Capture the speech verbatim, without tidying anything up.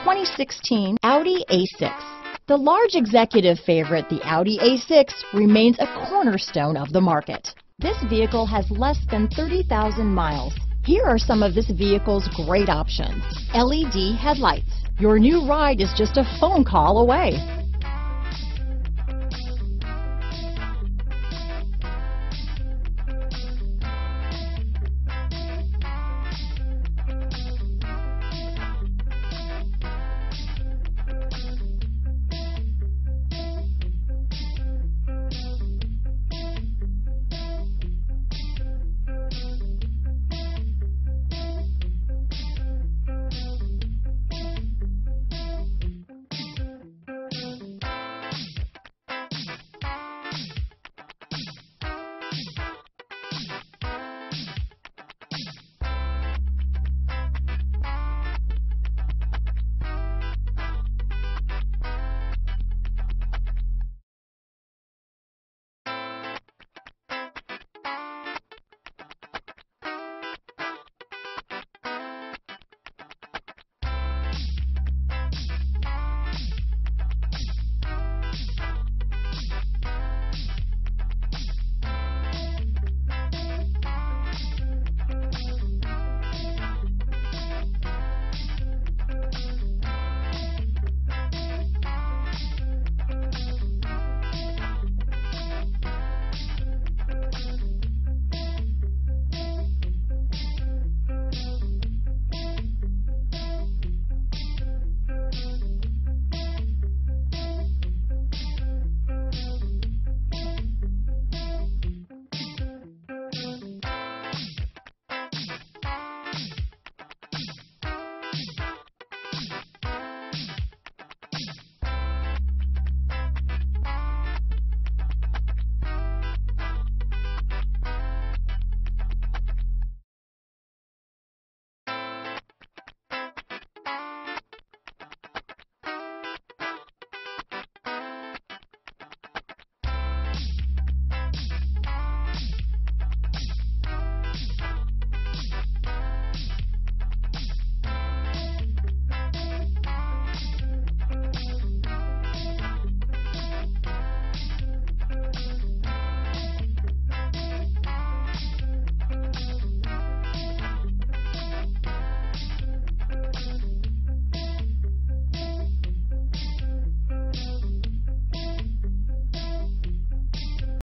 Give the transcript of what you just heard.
twenty sixteen Audi A six. The large executive favorite, the Audi A six, remains a cornerstone of the market. This vehicle has less than thirty thousand miles. Here are some of this vehicle's great options: L E D headlights. Your new ride is just a phone call away.